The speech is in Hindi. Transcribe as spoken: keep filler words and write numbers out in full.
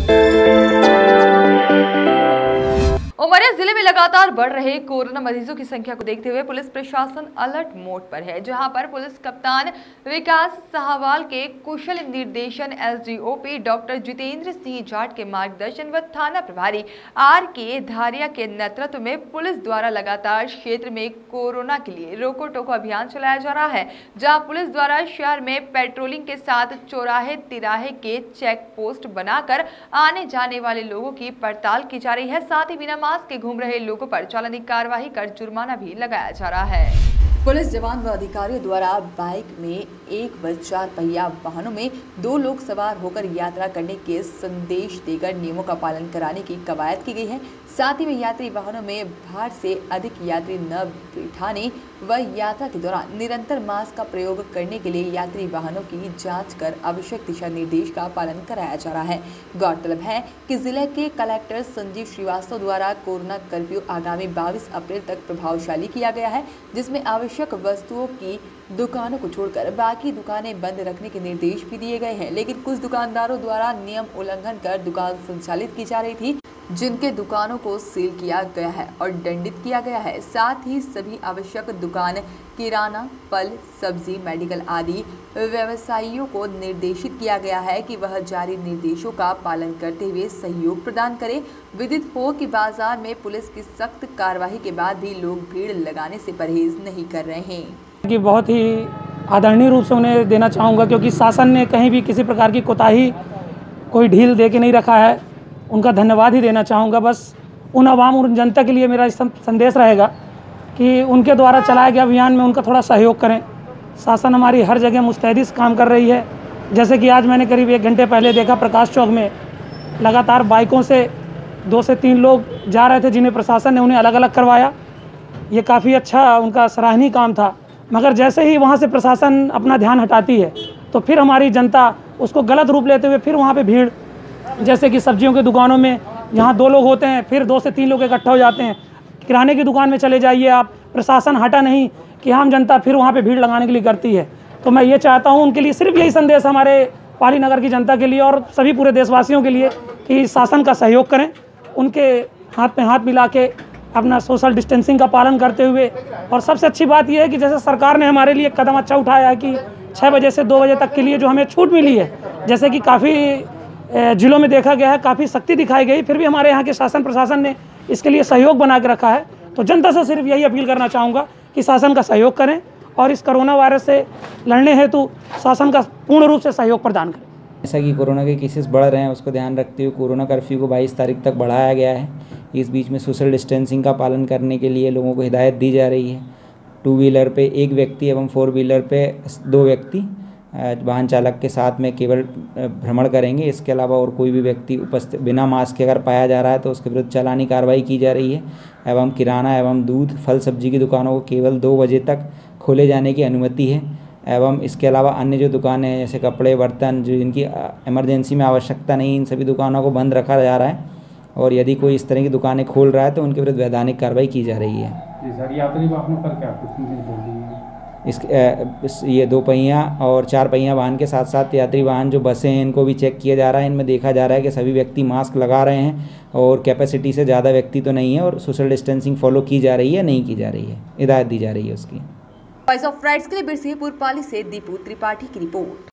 उमरिया जिले में लगातार बढ़ रहे कोरोना मरीजों की संख्या को देखते हुए पुलिस प्रशासन अलर्ट मोड पर है, जहां पर पुलिस कप्तान विकास साहवाल के कुशल निर्देशन एसडीओपी डॉक्टर जितेंद्र सिंह जाट के मार्गदर्शन व थाना प्रभारी आर के धारिया के नेतृत्व में पुलिस द्वारा लगातार क्षेत्र में कोरोना के लिए रोको टोको अभियान चलाया जा रहा है, जहाँ पुलिस द्वारा शहर में पेट्रोलिंग के साथ चौराहे तिराहे के चेक पोस्ट बनाकर आने जाने वाले लोगों की पड़ताल की जा रही है। साथ ही बिना मास्क के घूम रहे लोगों पर चालानी कार्रवाई कर जुर्माना भी लगाया जा रहा है। पुलिस जवान व अधिकारियों द्वारा बाइक में एक व चार पहिया वाहनों में दो लोग सवार होकर यात्रा करने के संदेश देकर नियमों का पालन कराने की कवायद की गई है। साथ ही में यात्री वाहनों में भार से अधिक यात्री न बिठाने व यात्रा के दौरान निरंतर मास्क का प्रयोग करने के लिए यात्री वाहनों की जांच कर आवश्यक दिशा निर्देश का पालन कराया जा रहा है। गौरतलब है कि जिले के कलेक्टर संजीव श्रीवास्तव द्वारा कोरोना कर्फ्यू आगामी बाईस अप्रैल तक प्रभावशाली किया गया है, जिसमें आवश्यक वस्तुओं की दुकानों को छोड़कर बाकी दुकानें बंद रखने के निर्देश भी दिए गए हैं। लेकिन कुछ दुकानदारों द्वारा नियम उल्लंघन कर दुकान संचालित की जा रही थी, जिनके दुकानों को सील किया गया है और दंडित किया गया है। साथ ही सभी आवश्यक दुकान, किराना, फल, सब्जी, मेडिकल आदि व्यवसायियों को निर्देशित किया गया है कि वह जारी निर्देशों का पालन करते हुए सहयोग प्रदान करें। विदित हो कि बाजार में पुलिस की सख्त कार्रवाई के बाद भी लोग भीड़ लगाने से परहेज नहीं कर रहे हैं। कि बहुत ही आदरणीय रूप से उन्हें देना चाहूँगा, क्योंकि शासन ने कहीं भी किसी प्रकार की कोताही कोई ढील दे के नहीं रखा है। उनका धन्यवाद ही देना चाहूँगा। बस उन आवाम और जनता के लिए मेरा संदेश रहेगा कि उनके द्वारा चलाए गए अभियान में उनका थोड़ा सहयोग करें। शासन हमारी हर जगह मुस्तैदी से काम कर रही है। जैसे कि आज मैंने करीब एक घंटे पहले देखा प्रकाश चौक में लगातार बाइकों से दो से तीन लोग जा रहे थे, जिन्हें प्रशासन ने उन्हें अलग अलग करवाया। ये काफ़ी अच्छा उनका सराहनीय काम था। मगर जैसे ही वहाँ से प्रशासन अपना ध्यान हटाती है तो फिर हमारी जनता उसको गलत रूप लेते हुए फिर वहाँ पे भीड़, जैसे कि सब्जियों की दुकानों में जहाँ दो लोग होते हैं फिर दो से तीन लोग इकट्ठा हो जाते हैं। किराने की दुकान में चले जाइए आप, प्रशासन हटा नहीं कि आम जनता फिर वहाँ पे भीड़ लगाने के लिए करती है। तो मैं ये चाहता हूँ उनके लिए सिर्फ यही संदेश हमारे पाली नगर की जनता के लिए और सभी पूरे देशवासियों के लिए कि शासन का सहयोग करें, उनके हाथ में हाथ मिला के अपना सोशल डिस्टेंसिंग का पालन करते हुए। और सबसे अच्छी बात यह है कि जैसे सरकार ने हमारे लिए कदम अच्छा उठाया है कि छः बजे से दो बजे तक के लिए जो हमें छूट मिली है, जैसे कि काफ़ी जिलों में देखा गया है काफ़ी सख्ती दिखाई गई, फिर भी हमारे यहाँ के शासन प्रशासन ने इसके लिए सहयोग बना के रखा है। तो जनता से सिर्फ यही अपील करना चाहूँगा कि शासन का सहयोग करें और इस कोरोना वायरस से लड़ने हेतु शासन का पूर्ण रूप से सहयोग प्रदान करें। जैसा कि कोरोना के केसेस बढ़ रहे हैं, उसको ध्यान रखते हुए कोरोना कर्फ्यू को बाईस तारीख तक बढ़ाया गया है। इस बीच में सोशल डिस्टेंसिंग का पालन करने के लिए लोगों को हिदायत दी जा रही है। टू व्हीलर पे एक व्यक्ति एवं फोर व्हीलर पे दो व्यक्ति वाहन चालक के साथ में केवल भ्रमण करेंगे। इसके अलावा और कोई भी व्यक्ति उपस्थित बिना मास्क के अगर पाया जा रहा है तो उसके विरुद्ध चालानी कार्रवाई की जा रही है। एवं किराना एवं दूध, फल, सब्जी की दुकानों को केवल दो बजे तक खोले जाने की अनुमति है। एवं इसके अलावा अन्य जो दुकानें हैं जैसे कपड़े, बर्तन, जो इनकी इमरजेंसी में आवश्यकता नहीं, इन सभी दुकानों को बंद रखा जा रहा है। और यदि कोई इस तरह की दुकानें खोल रहा है तो उनके विरुद्ध वैधानिक कार्रवाई की जा रही है। सर, यात्री वाहनों पर क्या कुछ बोल रही है? इस, इस ये दो पहिया और चार पहिया वाहन के साथ साथ यात्री वाहन जो बसें हैं इनको भी चेक किया जा रहा है। इनमें देखा जा रहा है कि सभी व्यक्ति मास्क लगा रहे हैं और कैपेसिटी से ज़्यादा व्यक्ति तो नहीं है और सोशल डिस्टेंसिंग फॉलो की जा रही है, नहीं की जा रही है, हिदायत दी जा रही है उसकी। वॉइस ऑफ राइट्स के लिए बिरसिंहपुर पाली से दीपू त्रिपाठी की रिपोर्ट।